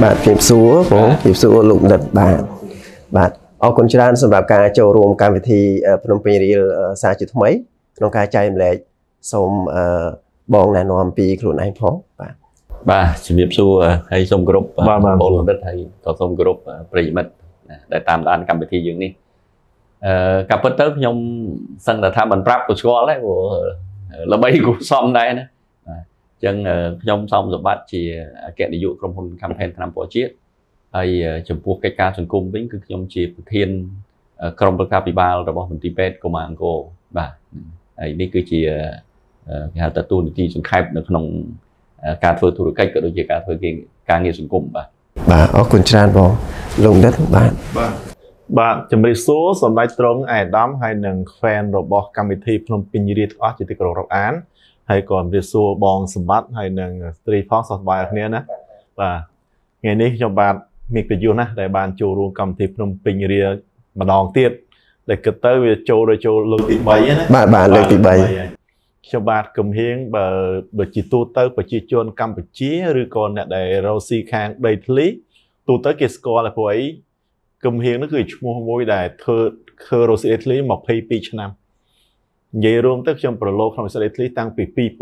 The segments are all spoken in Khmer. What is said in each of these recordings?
bạn phim xúa lụng đật bạn ở con trai sầm đạp ca châu rùm cam vị thi Phnom Penh real xa chữ mấy trong ca trai lệ xôm bong này nòm pi khuôn anh phó bà chỉ biết xua hay xôm group bộ lụng đật hay có xôm group prey mật để tạm đàn cam vị thi dương đi cặp bất tớt nhung sân là tham bản prap của school đấy của là bay của xóm đây nữa chân nhung xong rồi bắt chỉ kẹt để dụ trong hôn campaign tham bỏ chiết hay chụp buộc cái ca sân cung tính cứ nhung chỉ thiên trong bậc capital rồi bỏ mình Tibet của mạng cô bà ấy đi cứ chỉ hạt tật tu thì sân khai đượcក្នុងការធ្វើធុរកិច្ចក៏ដូចជាការធ្វើការងារសង្គមបាទអរគុណច្រើនបងលោកដិតបាទជំរាបសួរសម្ដេចត្រង់អាដាមហើយនឹង fan របស់កម្មវិធីភ្នំពេញរាជទាំងអស់ជាទីគោរពរាប់អានហើយក៏ជំរាបសួរបងសម្បត្តិហើយនឹងស្ត្រីផងសោះស្បាយគ្នាណាបាទថ្ងៃនេះខ្ញុំបាទមានប្រយោជន៍ណាស់ដែលបានចូលរួមកម្មវិធីភ្នំពេញរាជម្ដងទៀតដែលគិតទៅវាចូលលើកទី3ណាបាទលើកទី3 ខ្ញុំបាទគំហៀងបើជាទូទៅប្រជាជនកម្ពុជាឬក៏អ្នកដែលរស់ស៊ីខាងដីធ្លីទូទៅគេស្គាល់តែព្រោះអីគំហៀងនោះគឺឈ្មោះមួយដែលធ្វើរស់ស៊ីដីធ្លី22ឆ្នាំនិយាយរួមទៅខ្ញុំប្រឡូកក្នុងវិស័យដីធ្លីតាំងពី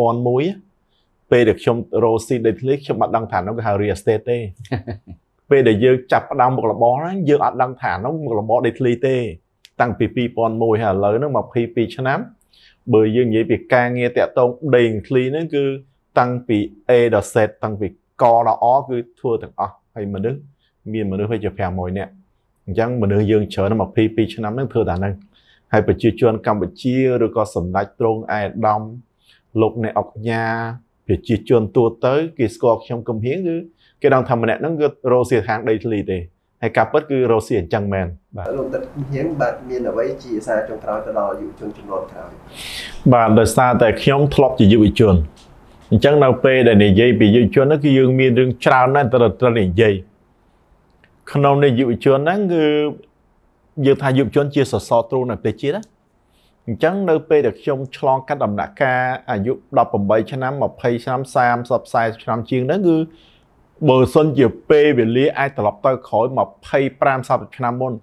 2001ពេលដែលខ្ញុំរស់ស៊ីដីធ្លីខ្ញុំអត់ដឹងថានោះគេហៅ real estate ទេពេលដែលយើងចាប់ផ្ដើមមុខរបរហ្នឹងយើងអត់ដឹងថានោះមុខរបរដីធ្លីទេតាំងពី2001ហើយឥឡូវហ្នឹង22ឆ្នាំបើយើងនិយាយពីការងារតាក់ទងដីធ្លីហ្នឹងគឺតាំងពី A ដល់ Z តាំងពីកដល់អគឺធ្វើទាំងអស់ហើយមនុស្សមានមនុស្សវាជា500នាក់អញ្ចឹងមនុស្សយើងច្រើន22ឆ្នាំហ្នឹងធ្វើតែហ្នឹងហើយប្រជាជនកម្ពុជាឬក៏សម្ដេចទ្រង់ឯកឧត្តមលោកអ្នកអង្គញាប្រជាជនទូទៅគេស្គាល់ខ្ញុំគំហៀងគឺគេដឹងថាម្នាក់ហ្នឹងគឺរស់ស៊ីខាងដីធ្លីទេហើយការពិតគឺរស់ស៊ីអញ្ចឹងមែនបាទលោកទឹកហៀងបាទមានអ្វីជាសារចុងក្រោយទៅដល់យុវជនចំនួនក្រោយបាទដោយសារតែខ្ញុំធ្លាប់ជាយុវជនអញ្ចឹងនៅពេលដែលនិយាយពីយុវជនហ្នឹងគឺយើងមានរឿងច្រើនណាស់ត្រូវនិយាយក្នុងនៃយុវជនហ្នឹងគឺយើងថាយុវជនជាសសរទ្រូងនៃប្រទេសជាតិណាអញ្ចឹងនៅពេលដែលខ្ញុំឆ្លងកាត់ដំណាក់កាលអាយុ18ឆ្នាំ20ឆ្នាំ30 40ឆ្នាំជាងហ្នឹងគឺបើសិនជាពេលវេលាអាចត្រឡប់ទៅក្រោយ25 30ឆ្នាំមុន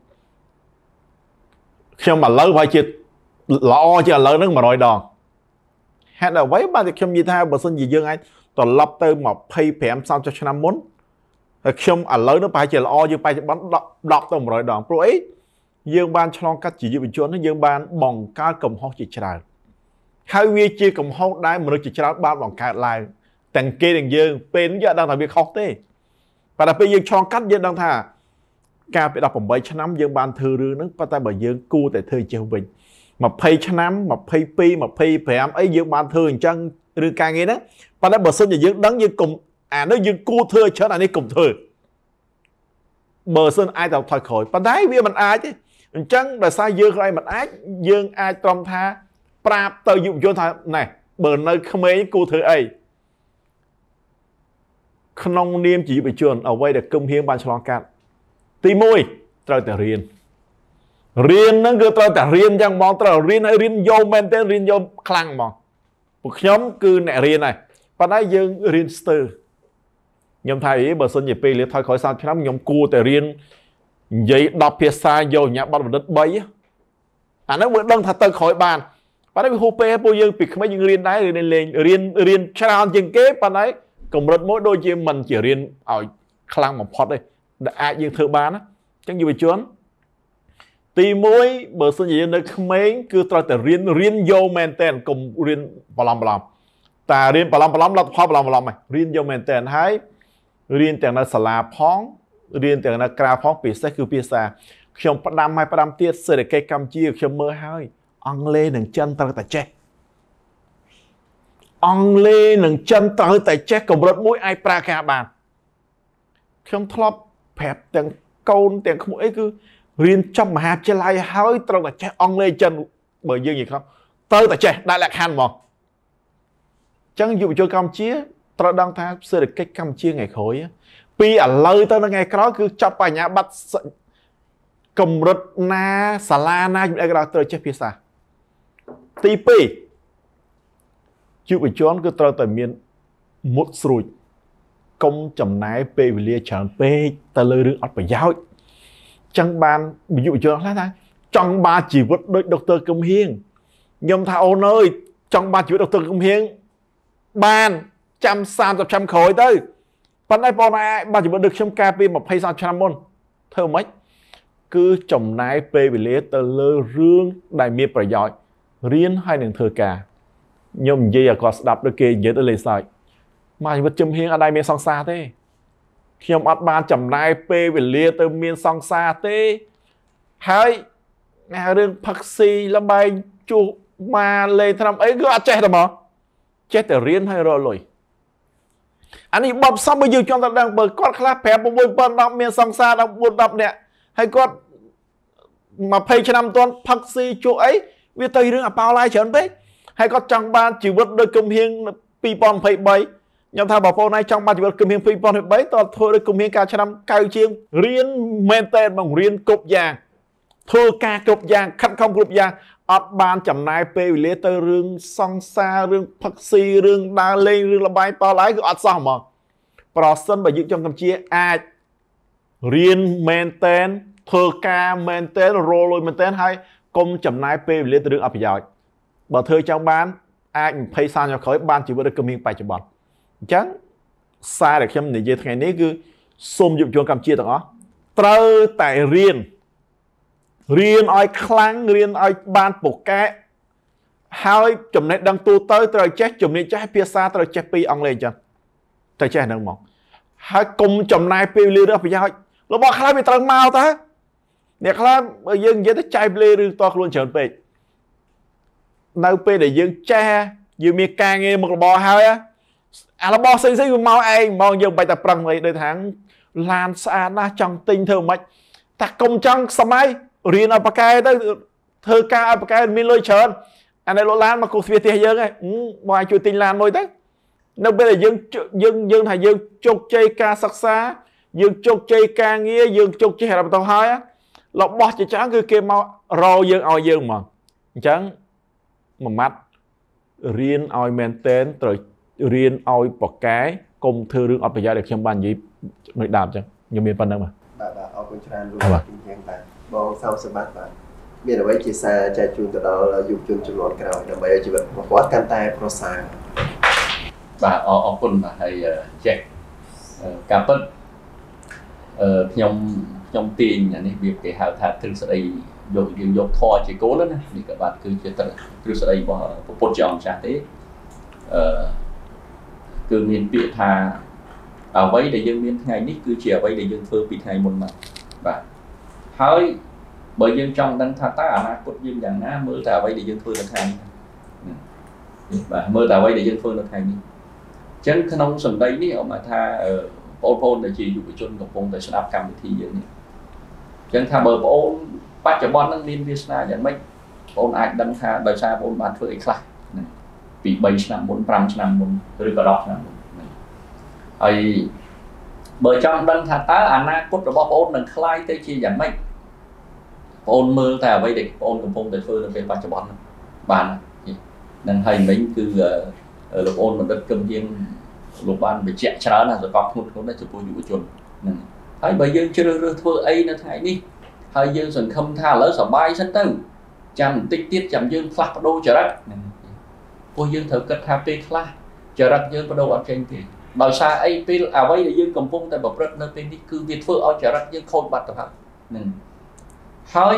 ខ្ញុំឥឡូវបើជាល្អជាឥឡូវហ្នឹង100ដងហេតុអ្វីបាទខ្ញុំនិយាយថាបើសិនជាយើងអាចត្រឡប់ទៅ25 30ឆ្នាំមុនហើយខ្ញុំឥឡូវនេះប្រហែលជាល្អជាងបច្ចុប្បន្ន10ទៅ100ដងព្រោះអីយើងបានឆ្លងកាត់ជាយុវជនយើងបានបង្កើតកំហុសជាច្រើនហើយវាជាកំហុសដែលមនុស្សជាច្រើនបានបង្កើតឡើងទាំងគេទាំងយើងពេលនេះយើងអត់ដឹងថាវាខុសទេប៉ុន្តែពេលយើងឆ្លងកាត់យើងដឹងថាកាលពី18ឆ្នាំយើងបានធ្វើរឿងហ្នឹងប៉ុន្តែបើយើងគួរតែធ្វើចេះវិញ20ឆ្នាំ22 25អីយើងបានធ្វើអញ្ចឹងឬការងារហ្នឹងប៉ុន្តែបើសិនជាយើងដឹងយើងកុំអានេះយើងគួរធ្វើច្រើនអានេះកុំធ្វើបើសិនអាចទៅថយក្រោយប៉ុន្តែវាមិនអាចទេអញ្ចឹងដោយសារយើងខ្លាចមិនអាចយើងអាចត្រឹមថាប្រាប់ទៅយុវជនថាណែបើនៅក្មេងគួរធ្វើអីក្នុងនាមជាយុវជនអ្វីដែលគំហៀងបានឆ្លងកាត់ទី1ត្រូវតែរៀនហ្នឹងគឺត្រូវតែរៀនយ៉ាងហ្មងត្រូវរៀនឲ្យរៀនយកមែនទេរៀនយកខ្លាំងហ្មងពួកខ្ញុំគឺអ្នករៀនហើយប៉ុន្តែយើងរៀនស្ទើរខ្ញុំថាបើសិនជាពេលលាថយក្រោយ30ឆ្នាំខ្ញុំគួរតែរៀននិយាយ10ភាសាយកញ្ញាបត្របណ្ឌិត3អានោះមើលដឹងថាទៅក្រោយបានប៉ុន្តែវាហួសពេលពួកយើងពីក្មេងយើងរៀនដែររៀនច្រើនជាងគេប៉ុន្តែកម្រិតមួយដូចជាមិនជារៀនឲ្យខ្លាំងបំផុតទេដែលអាចយើងធ្វើបានណាអញ្ចឹងយុវជនទី1បើសិនជាយើងនៅក្មេងគឺត្រូវតែរៀនយកមែនតើកុំរៀនបឡំតែរៀនបឡំលទ្ធផលបឡំហ្នឹងរៀនយកមែនតើហើយរៀនទាំងនៅសាលាផងរៀនទាំងនៅក្រៅផងពិសេសគឺភាសាខ្ញុំផ្ដាំទៀតសេដ្ឋកិច្ចកម្ពុជាខ្ញុំមើលហើយអង់គ្លេសនិងចិនត្រូវតែចេះអង់គ្លេសនិងចិនត្រូវតែចេះកម្រិតមួយអាចប្រើការបានខ្ញុំធ្លាប់ប្រាប់ទាំងកូនទាំងក្មួយអីគឺរៀនចប់មហាវិទ្យាល័យហើយត្រូវតែចេះអង់គ្លេសចិនបើយើងនិយាយខ្លះត្រូវតែចេះដាក់លក្ខខណ្ឌហ្មងអញ្ចឹងយុវជនកម្ពុជាត្រូវដឹងថាសេដ្ឋកិច្ចកម្ពុជាថ្ងៃក្រោយពីឥឡូវទៅដល់ថ្ងៃក្រោយគឺចាប់បញ្ញាបត្រកម្រិតណាសាលាណាជំនាញក៏ត្រូវចេះភាសាទី2យុវជនគឺត្រូវតែមានមុតស្រួច công chấm nái pe về lia chán pe ta lơ rương ọt phải giáo chẳng ban ví dụ cho nó là trong ba chỉ vật đôi Dr. Công Hiên nhầm thà ôn ơi trong ba chỉ vật Dr. Công Hiên ban trăm sam trăm khối tới phần này bọn này ba chỉ vật được trong cà phê mà hay sao trăm môn thơ mấy cứ chấm nái pe về lia ta lơ rương đại miệt phải giỏi riêng hai đường thơ cả nhầm gì à có đạp được kê dễ tới lấy sai mà vật chấm hiên ở đây miền song xa thế khi ông bắt ban chấm nai p về lia từ miền song xa thế hay nghe riêng bác sĩ là bài chủ mà lên thằng ấy cứ chết rồi mà chết từ riêng hay rồi lùi anh ấy bập xong bây giờ cho ta đang bật con khá phép một buổi bận đọc miền song xa đang buồn đọc nè hay con mà phê cho năm tuần bác sĩ chủ ấy vì tây riêng à bao lai chấn đấy hay có trong ban chỉ vật đôi công hiên pi pon phê bay nhằm thà bảo phô này trong ban chỉ vật công hiên pi pon phê bay toàn thôi đôi công hiên cả cho năm cao chiêng riêng men tên bằng riêng cục vàng thưa ca cục vàng khăn không cục vàng ọt ban chấm nai pe lê tơ rương song xa rương phật si rương đa lên rương là bay bao lái cứ ọt xong mà pro sân bởi dựng trong Campuchia ai riêng men tên thưa ca men tên rô lôi men tên hay công chấm nai pe lê tơ rương ọt giỏi bà thơ trong ban ai thấy sao cho khởi ban chỉ được cầm miếng bài cho bọn chẳng sai được trong này ngày này cứ xôm dụng cho Campuchia đó trơ tại riêng ai kháng riêng ai ban bộ cái hai chấm này đang tu tới rồi chết chấm này chết phía xa rồi chết pi ông lên chân tại chết đang mong hai cùng chấm này pi lê đó phải giao nó bỏ khai bị trăng mau ta nè khai bây giờ vậy tới chạy lê được to luôn chọn về nơi pe để dương cha dương miệt càng nghe một bò hơi á à nó bò xinh xinh mau ai mong dương bài tập răng vậy đời tháng lan xa na trong tinh thường mạch ta công trăng sao mai riêng ở cái tới thơ ca ở cái miền lôi trơn anh này lo lan mà cuộc việc thì dương ấy ngoài chuyện tình lan môi tới nơi bây giờ dương thầy dương chục chơi ca sắc xa dương chục chơi ca nghe dương chục chơi là tao hơi á lọc bò chỉ trắng cứ kia mau rô dương oi dương mà trắng một mắt riêng oi men tên rồi riêng oi bọc cái cùng thư rương oi bây giờ được trong bàn gì mới đàm chứ nhiều miền phân đâu mà bà oi con trai luôn hiện tại bon sau sẽ bắt bạn miền ở đây chỉ xa chạy chuồn từ đó là dùng chuồn chuồn lót cái nào để bây giờ chỉ vật một quát can tay pro xa bà oi con là hay check cà phê trong tiền này việc cái hào thạc thực sự đây dùng thò chỉ cố lắm thì các bạn cứ chỉ thực sự đây bỏ một chọn trả thế cứ miền Việt Hà ở vậy để dân miền ngày nít cứ chỉ ở vậy để dân phơi bị ngày một mặt và hơi bởi dân trong đang thà ta ở cốt dân dạng ná mưa tà vậy để dân phơi được ngày và mưa tà vậy để dân phơi được ngày chẳng khả năng sầm đây ní mà tha ôn để chỉ dụ cái chôn ngọc phong tại sân áp cam thì vậy chẳng tha bờ ôn bắt cho bọn năng liên Việt Nam nhận mấy ôn ai đăng tha đời xa ôn bán phơi khác vì 3 năm 4 5 năm 4 rồi có đọc năm ấy bởi trong đăng thà tá anh cốt rồi bóp ôn đừng khai tới chi giảm mấy ôn mưa thà vậy để ôn cầm phong để phơi được bắt cho bọn bàn nên hay mấy cứ lục ôn mà đất cầm riêng lục ban bị chạy chả là rồi có một con đấy chụp dụ chôn thấy bây giờ chưa thưa ấy nó thay đi hay dân sừng không tha lỡ sợ bay sân tư chăm tích tiết chăm dương phát đô trở đất cô dương thử kết hợp đi khla trở đất dương bắt đầu ở trên thì bảo sao ấy pin à vậy là dương cầm phong tại bậc đất nơi pin đi cứ việt phước ở trở đất dương khôi bạch tập hợp hơi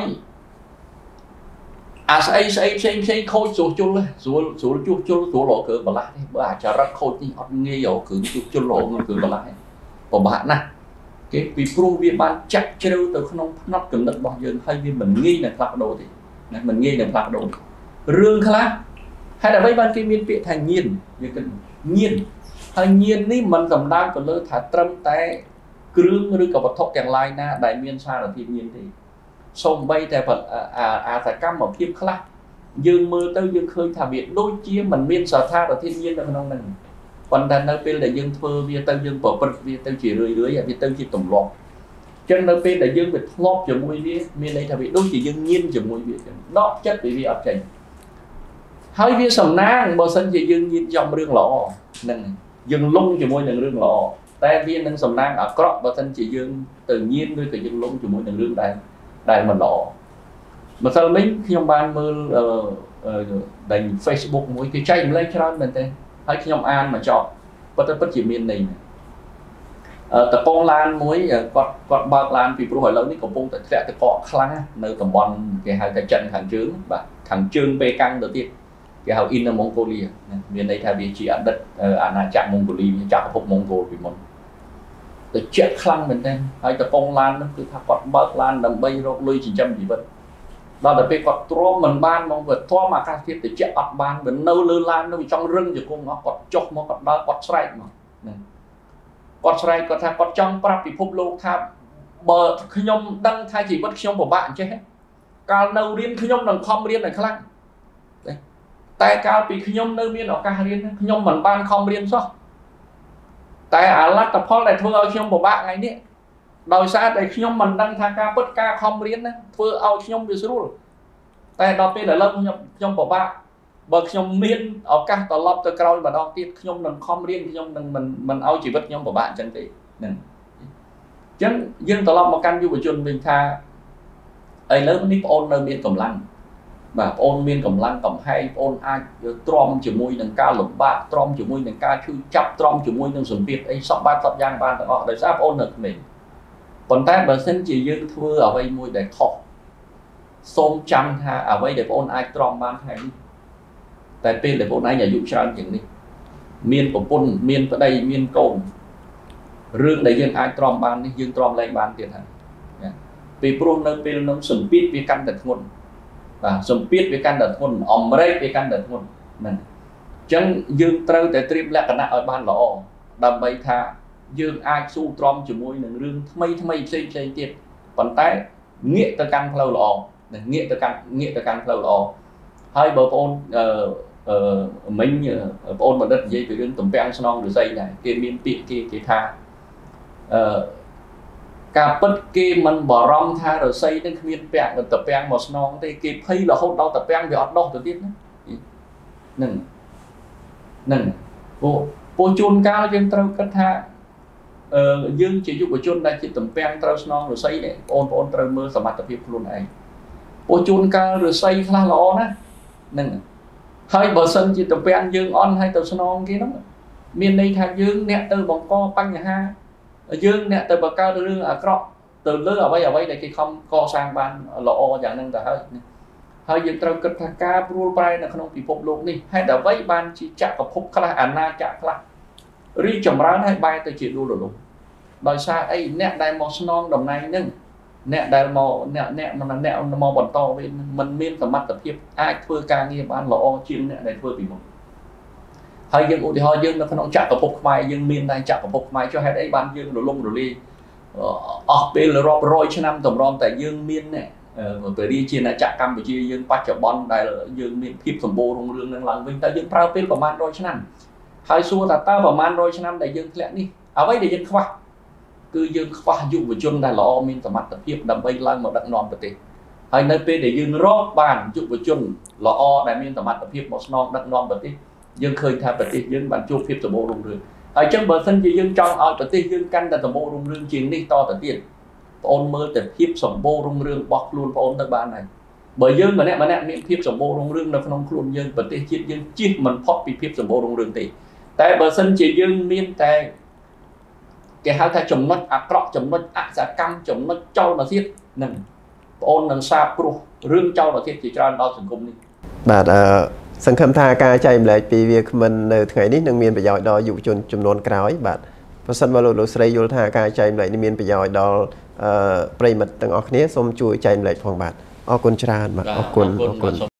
à xây khôi xuống chun xuống lộ cửa bà lại bà trở đất khôi đi họ nghe hiểu cứ chun lộ cửa bà lại của bạn này cái vì pro viên ban chắc chưa từ không nó cần đất bao giờ hay vì mình nghi là phạt đồ thì mình nghi là phạt đồ rương khác hay là mấy ban kia miền Việt thành nhiên như cái nhiên ní mình cầm đao còn lơ thả trâm té cương rồi cả vật thóc chẳng lai na đại miền xa là thiên nhiên thì sông bay tại vật tại cam ở phim khác dương mưa tới dương khơi thả biển đôi chia mình miền sở tha là thiên nhiên là mình không nè còn đàn nơi bên là dương thưa việt tân dương bỏ bật việt tân chỉ rưỡi việt tân chỉ tổng loạt chân nơi bên là dương việt lót cho môi việt miền đây là bị đôi chỉ dương nhiên cho môi việt nó chất bị vi ập trình hai việt sầm nang bao sân chỉ dương nhiên dòng rương lọ nè dương lung cho môi nè rương lọ តែវានឹងសំណាងអាក្រក់បើមិនជាយើងទៅញៀនឬក៏យើងលងជាមួយនឹងរឿងដែលមិនល្អម្សិលមិញខ្ញុំបានមើលដែល Facebook មួយគេចែកម្លែកច្រើនមែនទេហើយខ្ញុំអានមកចប់ពិតជាមានន័យតកងឡានមួយគាត់បើកឡានពីព្រោះឥឡូវនេះកំពុងតែធ្លាក់ទឹកកកខ្លាំងនៅតំបន់គេហៅថាចិនខាងជើងបាទខាងជើងប៉េកាំងទៅទៀតគេហៅ Inner Mongolia មានន័យថាវាជាអតីតអាណាចក្រម៉ុងហ្គូលីចក្រភពម៉ុងហ្គោលពីមុនទៅជាក់ខ្លាំងមែនទែនហើយតកងឡាននោះគឺថាគាត់បើកឡានដើម្បីរកលុយចិញ្ចឹមជីវិតដល់តែពេលគាត់ទ្រាំមិនបានមកវាធំអាកាសធាតុត្រជាក់អត់បានវានៅលើឡាននោះវាចង់រឹងជង្គង់អស់គាត់ចុះមកគាត់ដើរគាត់ស្រែកមកណាគាត់ស្រែកគាត់ថាគាត់ចង់ប្រាប់ពិភពលោកថាបើខ្ញុំដឹងថាជីវិតខ្ញុំពិបាកអញ្ចេះកាលនៅរៀនខ្ញុំនឹងខំរៀនឲ្យខ្លាំងតែកាលពីខ្ញុំនៅមានឱកាសរៀនខ្ញុំមិនបានខំរៀនសោះតែអាលទ្ធផលដែលធ្វើឲ្យខ្ញុំពិបាកថ្ងៃនេះដោយសារតែខ្ញុំមិនដឹងថាការពិតការខំរៀនណាធ្វើឲ្យខ្ញុំវាស្រួលតែដល់ពេលឥឡូវខ្ញុំពិបាកបើខ្ញុំមានឱកាសត្រឡប់ទៅក្រោយម្ដងទៀតខ្ញុំនឹងខំរៀនខ្ញុំនឹងមិនឲ្យជីវិតខ្ញុំពិបាកអញ្ចឹងទេហ្នឹងអញ្ចឹងយើងត្រឡប់មកកាន់យុវជនវិញថាឥឡូវនេះបងអូននៅមានកម្លាំងបាទបងអូនមានកម្លាំងកំហែងបងអូនអាចទ្រាំជាមួយនឹងការលំបាកទ្រាំជាមួយនឹងការឈឺចាប់ទ្រាំជាមួយនឹងសម្ពាធអីសពបាត់សពយ៉ាងបានទាំងអស់ដោយសារបងអូននៅក្មេងប៉ុន្តែបើសិនជាយើងធ្វើអ្វីមួយដែលខុសសូមចាំថាអ្វីដែលបងអូនអាចទ្រាំបានថ្ងៃនេះតែពេលដែលបងអូនឯងអាយុច្រើនជាងនេះមានប្រពន្ធមានប្តីមានកូនរឿងដែលយើងអាចទ្រាំបាននេះយើងទ្រាំលែងបានទៀតហើយពីព្រោះនៅពេលនោះសម្ពាធវាកាន់តែធ្ងន់បាទសម្ពាធវាកាន់តែធ្ងន់អមរែកវាកាន់តែធ្ងន់ហ្នឹងអញ្ចឹងយើងត្រូវតែត្រៀមលក្ខណៈឲ្យបានល្អដើម្បីថាយើងអាចស៊ូទ្រាំជាមួយនឹងរឿងថ្មីផ្សេងទៀតប៉ុន្តែងាកទៅកាន់ផ្លូវល្អងាកទៅកាន់ផ្លូវល្អហើយបងប្អូនមិញបងប្អូនបណ្ឌិតនិយាយពីរឿងទំពាំងស្នងឫស្សីដែរគេមានពាក្យគេថាការពិតគេមិនបារម្ភថាឫស្សីនឹងគ្មានពាក់ទៅពាំងមកស្នងទេគេភ័យរហូតដល់តាពាំងវាអត់ដុះទៅទៀតហ្នឹងពួកជួនកាលយើងត្រូវគិតថាយើងជាយុវជនដែលជាតំពាំងត្រូវស្នងឫស្សីនេះបងប្អូនត្រូវមើលសមត្ថភាពខ្លួនឯងពួកជួនកាលឫស្សីខ្លះល្អណាស់ហ្នឹងហើយបើសិនជាតំពាំងយើងអន់ហើយទៅស្នងគេហ្នឹងមានន័យថាយើងអ្នកទៅបង្កបញ្ហាយើងអ្នកទៅបង្កើតរឿងអាក្រក់ទៅលើអ្វីដែលគេខំកសាងបានល្អយ៉ាងហ្នឹងទៅហើយយើងត្រូវគិតថាការព្រួលប្រែនៅក្នុងពិភពលោកនេះហេតុអ្វីបានជាចក្រភពខ្លះអាណាចក្រខ្លះរីចម្រើនហើយបែរទៅជាដួលរលំដោយសារអីអ្នកដែលមកស្នងតំណែងហ្នឹងអ្នកដែលមកអ្នកមកបន្តវិញមិនមានសមត្ថភាពអាចធ្វើការងារបានល្អជាងអ្នកដែលធ្វើពីមុនហើយយើងឧទាហរណ៍យើងនៅក្នុងចក្រភពខ្មែរយើងមានតែចក្រភពខ្មែរចុះហេតុអីបានយើងរលំរលាយអស់ពេលរាប់រយឆ្នាំតម្រាំតែយើងមានព្រះរាជាណាចក្រកម្ពុជាយើងបច្ចុប្បន្នដែលយើងមានភាពសម្បូររុងរឿងនឹងឡើងវិញតែយើងប្រើពេលប្រហែល100ឆ្នាំហើយសួរថាតើប្រហែល100ឆ្នាំដែលយើងធ្លាក់នេះអ្វីដែលយើងខ្វះគឺយើងខ្វះយុវជនដែលល្អមានសមត្ថភាពដើម្បីឡើងមកដឹកនាំប្រទេសហើយនៅពេលដែលយើងរកបានយុវជនល្អដែលមានសមត្ថភាពមកស្នងដឹកនាំប្រទេសយើងឃើញថាប្រទេសយើងបានជួបភាពសម្បូររុងរឿងហើយអញ្ចឹងបើសិនជាយើងចង់ឲ្យប្រទេសយើងកាន់តែសម្បូររុងរឿងជាងនេះតទៅទៀតបងអូនមើលតែភាពសម្បូររុងរឿងរបស់ខ្លួនបងអូនទៅបានហើយបើយើងម្នាក់មានភាពសម្បូររុងរឿងនៅក្នុងខ្លួនយើងប្រទេសជាតិយើងជិះមិនផុតពីភាពសម្បូររុងរឿងទេតែបើសិនជាយើងមានតែគេហៅថាចំណុចអាក្រក់ចំណុចអសកម្មចំណុចចោលមកទៀតហ្នឹងបងអូននឹងសាបព្រោះរឿងចោលមកទៀតជាច្រើនដល់សង្គមនេះបាទសង្ឃឹមថាការចែកម្លែកពីវាគ្មិននៅថ្ងៃនេះនឹងមានប្រយោជន៍ដល់យុវជនចំនួនក្រោយបាទប្រសិនបើលោកស្រីយល់ថាការចែកម្លែកនេះមានប្រយោជន៍ដល់ប្រិយមិត្តទាំងអស់គ្នាសូមជួយចែកម្លែកផងបាទអរគុណច្រើនបាទអរគុណ